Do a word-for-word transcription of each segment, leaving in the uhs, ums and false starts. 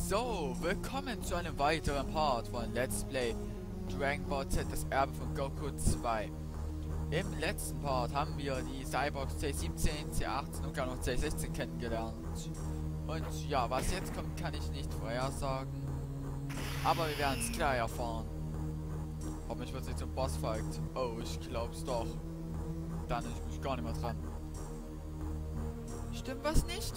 So, willkommen zu einem weiteren Part von Let's Play Dragon Ball Z, das Erbe von Goku zwei. Im letzten Part haben wir die Cyborgs C siebzehn, C achtzehn und noch C sechzehn kennengelernt. Und ja, was jetzt kommt, kann ich nicht vorhersagen. Aber wir werden es gleich erfahren. Ob mich wirklich zum Boss folgt. Oh, ich glaub's doch. Dann ist mich gar nicht mehr dran. Stimmt was nicht?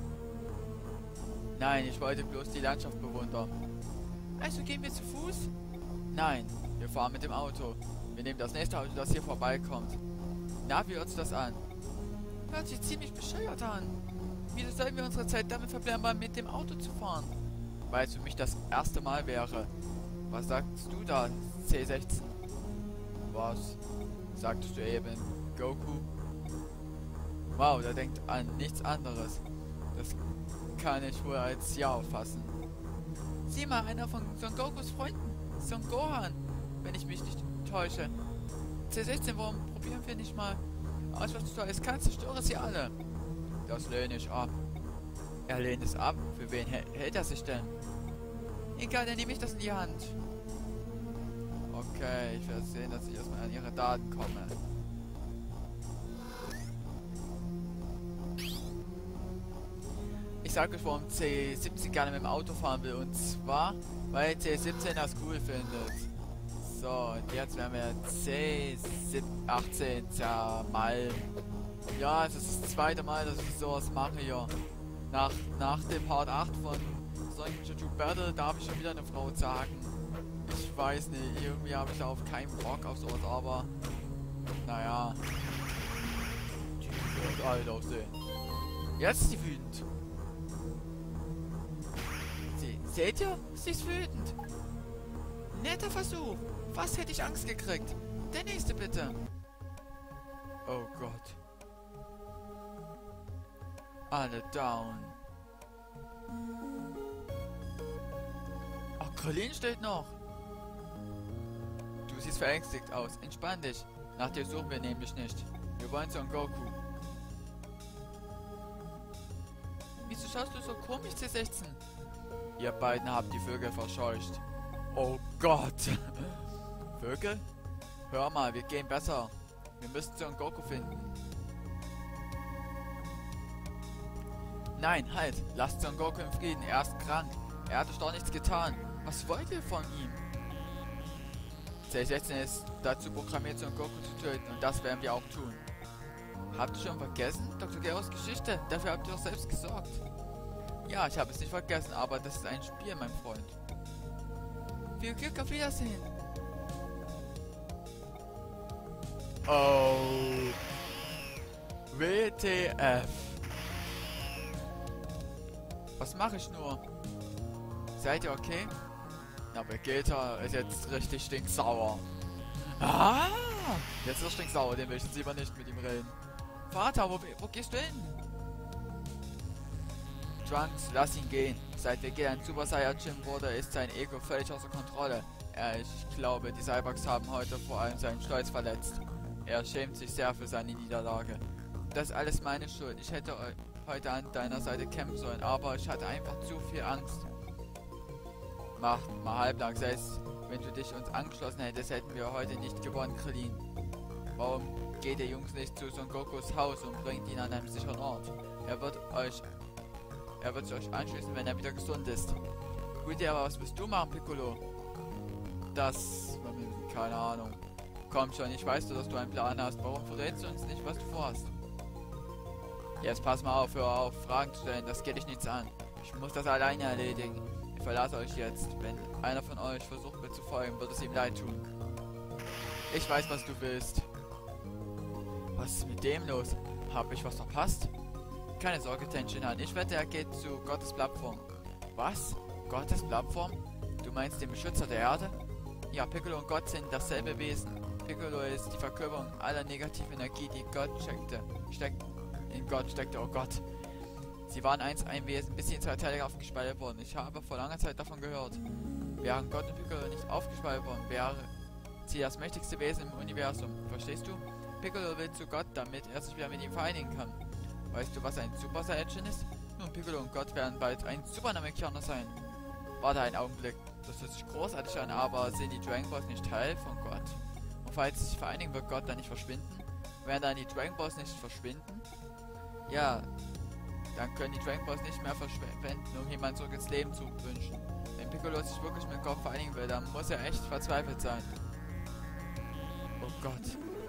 Nein, ich wollte bloß die Landschaft bewundern. Also gehen wir zu Fuß? Nein, wir fahren mit dem Auto. Wir nehmen das nächste Auto, das hier vorbeikommt. Na, wie hört sich das an? Hört sich ziemlich bescheuert an. Wieso sollen wir unsere Zeit damit verbleiben, mit dem Auto zu fahren? Weil es für mich das erste Mal wäre. Was sagst du da, C sechzehn? Was? Sagtest du eben, Goku? Wow, der denkt an nichts anderes. Das kann ich wohl als Ja auffassen. Sieh mal, einer von Son Gokus Freunden, Son Gohan, wenn ich mich nicht täusche. C sechzehn, warum probieren wir nicht mal aus, was du alles kannst? Zerstöre sie alle. Das lehne ich ab. Er lehnt es ab. Für wen hält er sich denn? Egal, dann nehme ich das in die Hand. Okay, ich werde sehen, dass ich erstmal an ihre Daten komme. Ich sage euch, warum C siebzehn gerne mit dem Auto fahren will. Und zwar, weil C siebzehn das cool findet. So, und jetzt werden wir C achtzehn zermalmen. Ja, es ist das zweite Mal, dass ich sowas mache hier. Nach, nach dem Part acht von Sonic Juju Battle darf ich schon wieder eine Frau sagen. Ich weiß nicht, irgendwie habe ich da auf keinen Bock auf sowas, aber naja. Die wird alt aussehen. Jetzt ist sie wütend. Sie, seht ihr? Sie ist wütend. Netter Versuch. Fast hätte ich Angst gekriegt. Der nächste bitte. Oh Gott. Alle down. Ach, Krillin steht noch. Du siehst verängstigt aus. Entspann dich. Nach dir suchen wir nämlich nicht. Wir wollen Son Goku. Wieso schaust du so komisch, C sechzehn? Ihr beiden habt die Vögel verscheucht. Oh Gott. Vögel? Hör mal, wir gehen besser. Wir müssen Son Goku finden. Nein, halt! Lasst Son Goku im Frieden, er ist krank. Er hat euch doch nichts getan. Was wollt ihr von ihm? C sechzehn ist dazu programmiert, Son Goku zu töten, und das werden wir auch tun. Habt ihr schon vergessen? Doktor Geros Geschichte, dafür habt ihr doch selbst gesorgt. Ja, ich habe es nicht vergessen, aber das ist ein Spiel, mein Freund. Viel Glück, auf Wiedersehen. Oh. W T F. Was mache ich nur? Seid ihr okay? Na, Vegeta ist jetzt richtig stinksauer. Ah! Jetzt ist er stinksauer, den will ich jetzt lieber nicht mit ihm reden. Vater, wo, wo gehst du hin? Trunks, lass ihn gehen. Seit Vegeta ein Super Saiyajin wurde, ist sein Ego völlig außer Kontrolle. Er, ich glaube, die Cyborgs haben heute vor allem seinen Stolz verletzt. Er schämt sich sehr für seine Niederlage. Das ist alles meine Schuld. Ich hätte heute an deiner Seite kämpfen sollen, aber ich hatte einfach zu viel Angst. Mach mal halblang, selbst wenn du dich uns angeschlossen hättest, hätten wir heute nicht gewonnen, Krillin. Warum geht ihr Jungs nicht zu Son Gokus Haus und bringt ihn an einem sicheren Ort? Er wird euch er wird sich euch anschließen, wenn er wieder gesund ist. Gut, ja, aber was willst du machen, Piccolo? Das, keine Ahnung. Komm schon, ich weiß, dass du einen Plan hast. Warum verrätst du uns nicht, was du vorhast? Jetzt pass mal auf, hör auf, Fragen zu stellen, das geht dich nichts an. Ich muss das alleine erledigen. Ich verlasse euch jetzt. Wenn einer von euch versucht mir zu folgen, wird es ihm leid tun. Ich weiß, was du willst. Was ist mit dem los? Hab ich was verpasst? Keine Sorge, Tenshinhan. Ich wette, er geht zu Gottes Plattform. Was? Gottes Plattform? Du meinst den Beschützer der Erde? Ja, Piccolo und Gott sind dasselbe Wesen. Piccolo ist die Verkörperung aller negativen Energie, die Gott steckte. Steckt in Gott steckte, oh Gott. Sie waren einst ein Wesen, bis sie in zwei Teile aufgespalten wurden. Ich habe vor langer Zeit davon gehört. Wären Gott und Piccolo nicht aufgespalten worden, wäre sie das mächtigste Wesen im Universum. Verstehst du? Piccolo will zu Gott, damit er sich wieder mit ihm vereinigen kann. Weißt du, was ein Super Saiyajin ist? Nun, Piccolo und Gott werden bald ein Super Namekianer sein. Warte einen Augenblick. Das hört sich großartig an, aber sind die Dragon Balls nicht Teil von Gott? Und falls sie sich vereinigen, wird Gott dann nicht verschwinden? Werden dann die Dragon Balls nicht verschwinden? Ja, dann können die Dragon Balls nicht mehr verschwenden, um jemanden zurück ins Leben zu wünschen. Wenn Piccolo sich wirklich mit Gott vereinigen will, dann muss er echt verzweifelt sein. Oh Gott.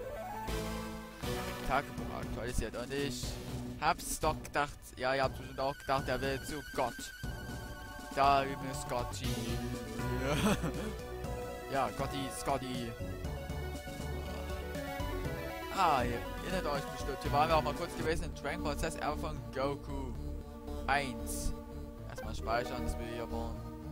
Tagebuch aktualisiert und ich hab's doch gedacht, ja, ihr habt bestimmt auch gedacht, er will zu Gott. Da üben ist Scotty. Ja, Gotti, Scotty. Ah, ihr erinnert euch bestimmt. Hier waren wir auch mal kurz gewesen in Dragon Ball Z R von Goku eins. Erstmal speichern, das will ich aber.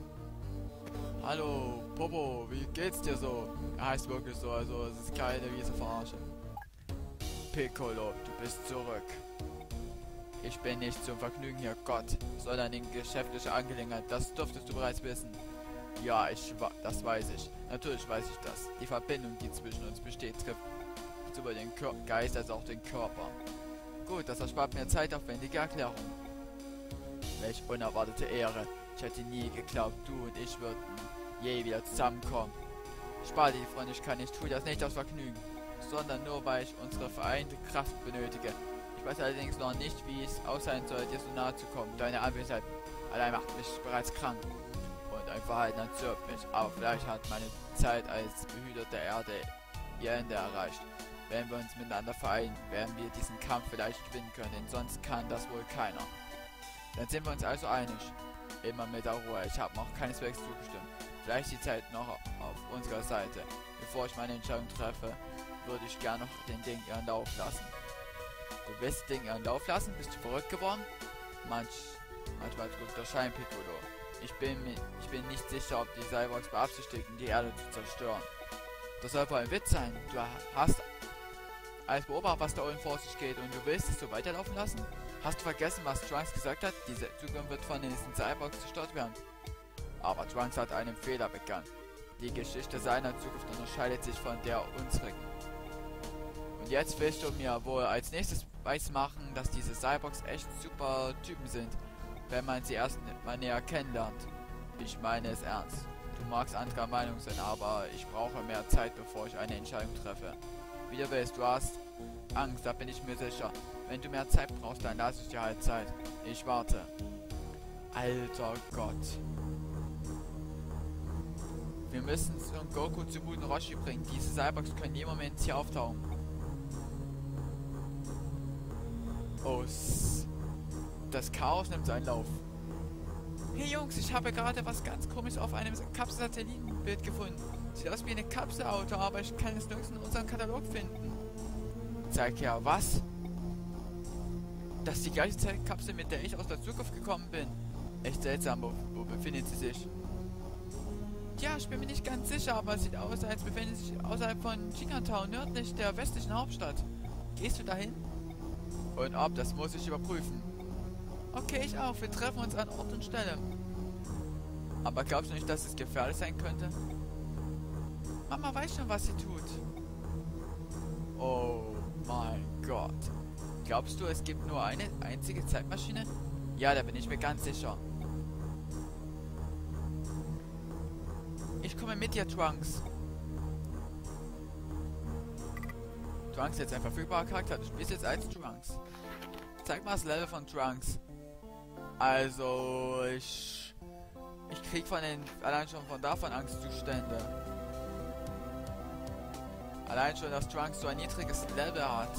Hallo, Popo, wie geht's dir so? Er heißt wirklich so, also es ist keine riese Verarsche. Piccolo, du bist zurück. Ich bin nicht zum Vergnügen hier Gott, sondern in geschäftlicher Angelegenheit. Das dürftest du bereits wissen. Ja, ich das weiß ich. Natürlich weiß ich das. Die Verbindung, die zwischen uns besteht, trifft sowohl den Kör Geist als auch den Körper. Gut, das erspart mir zeitaufwendige Erklärung. Welch unerwartete Ehre. Ich hätte nie geglaubt, du und ich würden je wieder zusammenkommen. Spar die Freundlichkeit, ich tue das nicht aus Vergnügen, sondern nur, weil ich unsere vereinte Kraft benötige. Ich weiß allerdings noch nicht, wie es aussehen soll, dir so nahe zu kommen. Deine Anwesenheit allein macht mich bereits krank. Und dein Verhalten erzürnt mich. Aber vielleicht hat meine Zeit als Behüter der Erde ihr Ende erreicht. Wenn wir uns miteinander vereinen, werden wir diesen Kampf vielleicht gewinnen können, denn sonst kann das wohl keiner. Dann sind wir uns also einig. Immer mit der Ruhe. Ich habe noch keineswegs zugestimmt. Vielleicht ist die Zeit noch auf unserer Seite. Bevor ich meine Entscheidung treffe, würde ich gerne noch den Ding ihren Lauf lassen. Du willst den Ding ihren Lauf lassen? Bist du verrückt geworden? Manch, manchmal drückt der Schein, Piccolo. Ich bin, ich bin nicht sicher, ob die Cyborgs beabsichtigen, die Erde zu zerstören. Das soll wohl ein Witz sein. Du hast als Beobachter, was da unten vor sich geht, und du willst es so weiterlaufen lassen? Hast du vergessen, was Trunks gesagt hat? Diese Zukunft wird von den Cyborgs zerstört werden. Aber Trunks hat einen Fehler begangen. Die Geschichte seiner Zukunft unterscheidet sich von der unsrigen. Und jetzt willst du mir wohl als nächstes weismachen, dass diese Cyborgs echt super Typen sind, wenn man sie erst mal näher kennenlernt. Ich meine es ernst. Du magst anderer Meinung sein, aber ich brauche mehr Zeit, bevor ich eine Entscheidung treffe. Wie du willst, du hast Angst, da bin ich mir sicher. Wenn du mehr Zeit brauchst, dann lasse ich dir halt Zeit. Ich warte. Alter Gott. Wir müssen Son Goku zu Muten Roshi bringen. Diese Cyborgs können jeden Moment hier auftauchen. Oh, das Chaos nimmt seinen Lauf. Hey Jungs, ich habe gerade was ganz Komisches auf einem Kapsel-Satellitenbild gefunden. Sieht aus wie eine Kapselauto, aber ich kann es nirgends in unserem Katalog finden. Zeig her, was? Das ist die gleiche Zeitkapsel, mit der ich aus der Zukunft gekommen bin. Echt seltsam, wo, wo befindet sie sich? Ja, ich bin mir nicht ganz sicher, aber es sieht aus, als befindet sie sich außerhalb von Chinatown, nördlich der westlichen Hauptstadt. Gehst du dahin? Und ob, das muss ich überprüfen. Okay, ich auch. Wir treffen uns an Ort und Stelle. Aber glaubst du nicht, dass es gefährlich sein könnte? Mama weiß schon, was sie tut. Oh mein Gott. Glaubst du, es gibt nur eine einzige Zeitmaschine? Ja, da bin ich mir ganz sicher. Ich komme mit dir, Trunks. Trunks ist jetzt ein verfügbarer Charakter. Du spielst jetzt als Trunks. Zeig mal das Level von Trunks. Also, ich... Ich krieg von den... Allein schon von davon Angstzustände. Allein schon, dass Trunks so ein niedriges Level hat.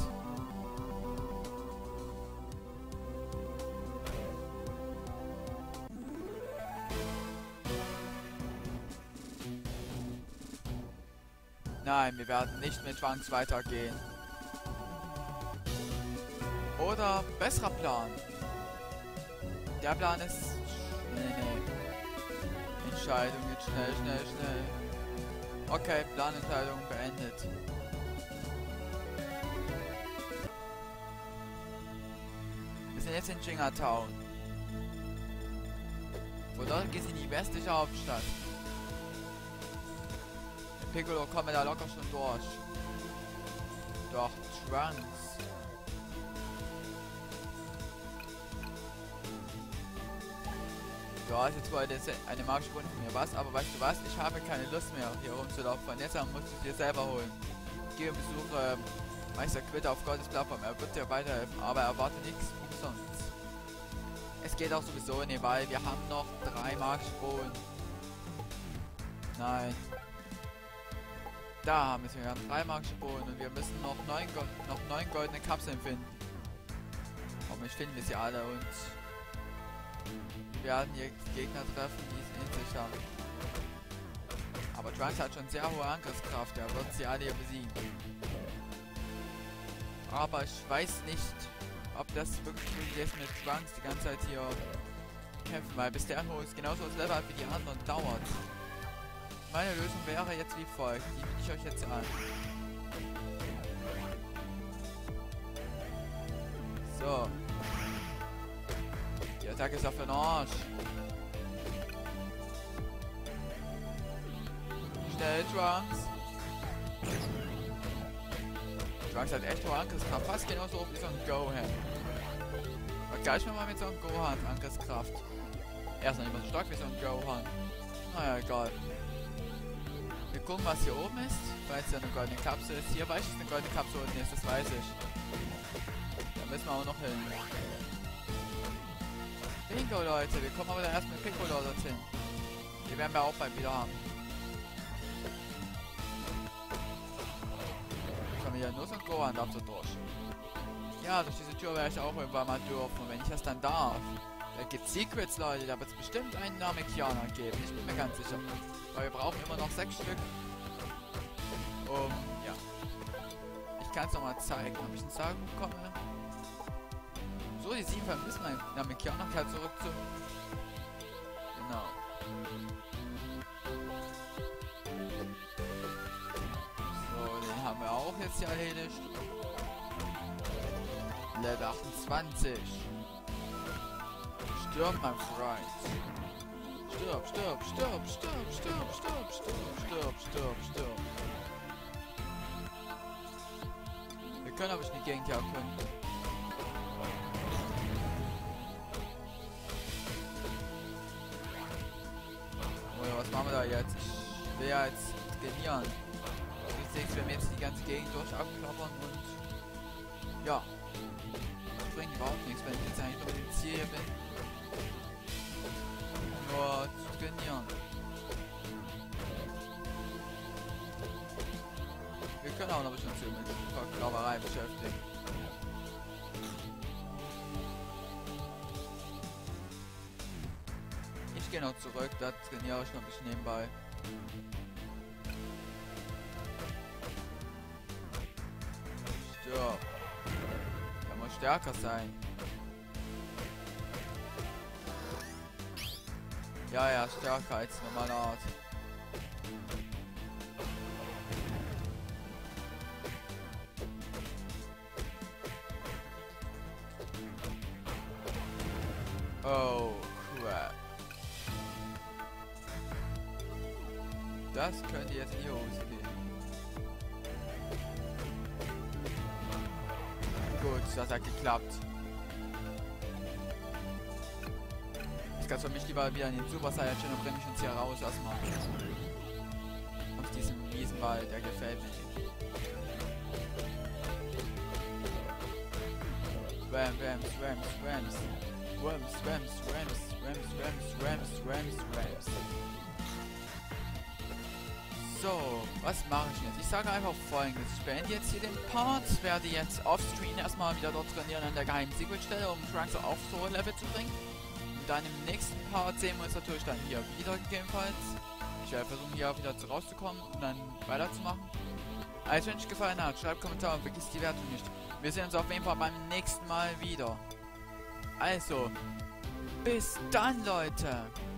Nein, wir werden nicht mit Trunks weitergehen. Oder besserer Plan. Der Plan ist... Nee, nee. Entscheidung jetzt schnell, schnell, schnell. Okay, Planentscheidung beendet. Wir sind jetzt in Chinatown. Von dort geht es in die westliche Hauptstadt. Mit Piccolo kommen wir da locker schon durch. Doch Trunks. Du hast jetzt wohl eine magische Runde von mir, was? Aber weißt du was? Ich habe keine Lust mehr, hier rumzulaufen. Von jetzt an musst du dir selber holen. Geh und besuche ähm, Meister Quitter auf Gottes Plattform. Er wird dir weiterhelfen, aber erwarte nichts umsonst. Es geht auch sowieso nicht, weil wir haben noch drei magische Bohnen. Nein. Da haben wir es. Wir haben drei magische Bohnen und wir müssen noch neun, Go noch neun goldene Kapseln finden. Hoffentlich finden wir sie alle und wir werden hier Gegner treffen, die es in sich haben. Aber Trunks hat schon sehr hohe Angriffskraft, er wird sie alle hier besiegen. Aber ich weiß nicht, ob das wirklich möglich ist, mit Trunks die ganze Zeit hier kämpfen, weil bis der hoch ist genauso das Level wie die anderen dauert. Meine Lösung wäre jetzt wie folgt, die biete ich euch jetzt an. So. Die Attacke ist auf den Arsch. Schnell, Trunks. Trunks hat echt hohe Angriffskraft, fast genauso hoch wie so ein Gohan. Vergleichen wir mal mit so einem Gohan Angriffskraft. Er ist noch nicht mehr so stark wie so ein Gohan. Naja, egal. Wir gucken, was hier oben ist, weil es ja eine goldene Kapsel ist. Hier weiß ich, dass eine goldene Kapsel unten ist, das weiß ich. Da müssen wir auch noch hin. Bingo, Leute, wir kommen aber erst mit Piccolo dorthin. Die werden wir auch bald wieder haben. Kommen wir ja nur so ein Gohan darf so durch. Ja, durch diese Tür werde ich auch irgendwann mal dürfen. Und wenn ich das dann darf, da gibt es Secrets, Leute. Da wird es bestimmt einen Namekianer geben. Ich bin mir ganz sicher. Weil wir brauchen immer noch sechs Stück. Um, ja. Ich kann es nochmal zeigen, ob ich einen Sagen bekomme. So, die sieben vermissen meinen Namekianer halt zurück zu. Genau. So, den haben wir auch jetzt hier erledigt. Level achtundzwanzig. Stirb, mein Freund. Stirb, stirb, stirb, stirb, stirb, stirb, stirb, stirb, stirb, stirb. Wir können aber nicht die Gegend hier erkunden. Oder was machen wir da jetzt? Ich will ja jetzt trainieren. Ich sehe, wenn wir jetzt die ganze Gegend durch abklappern und ja. Das bringt überhaupt nichts, wenn ich jetzt eigentlich nur mit dem Ziel hier bin. Nur zu trainieren. Wir können auch noch ein bisschen zu mit Verklauberei beschäftigen. Ich gehe noch zurück, da trainiere ich noch ein bisschen nebenbei. Stirb. Der muss stärker sein. Ja, ja, stärker als normale Art. Oh, crap. Das könnte jetzt in die Hose gehen. Gut, das hat geklappt. Ich kann für mich lieber wieder in den Super Saiyajin und bringe mich uns hier raus erstmal. Aus diesem Wiesenwald, der gefällt mir nicht. Ram, Rams, Rams, Rams. Rams, Rams, Rams, Rams, Rams, Rams, Rams, Rams. So, was mache ich jetzt? Ich sage einfach Folgendes. Ich beende jetzt hier den Part, werde jetzt offscreen erstmal wieder dort trainieren an der geheimen Secret-Stelle, um Trunks auf so hohe Level zu bringen. Und dann im nächsten Part sehen wir uns natürlich dann hier wieder gegebenenfalls. Ich werde versuchen, hier auch wieder rauszukommen und dann weiterzumachen. Also, wenn es euch gefallen hat, schreibt Kommentare und vergisst die Wertung nicht. Wir sehen uns auf jeden Fall beim nächsten Mal wieder. Also, bis dann, Leute!